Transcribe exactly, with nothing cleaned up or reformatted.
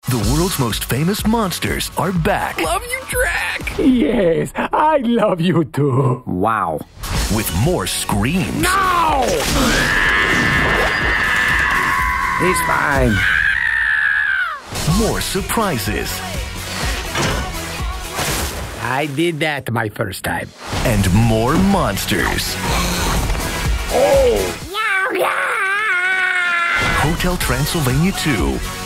The world's most famous monsters are back. Love you, Drac! Yes, I love you too. Wow. With more screams. No! He's fine. More surprises. I did that my first time. And more monsters. Oh! Hotel Transylvania two.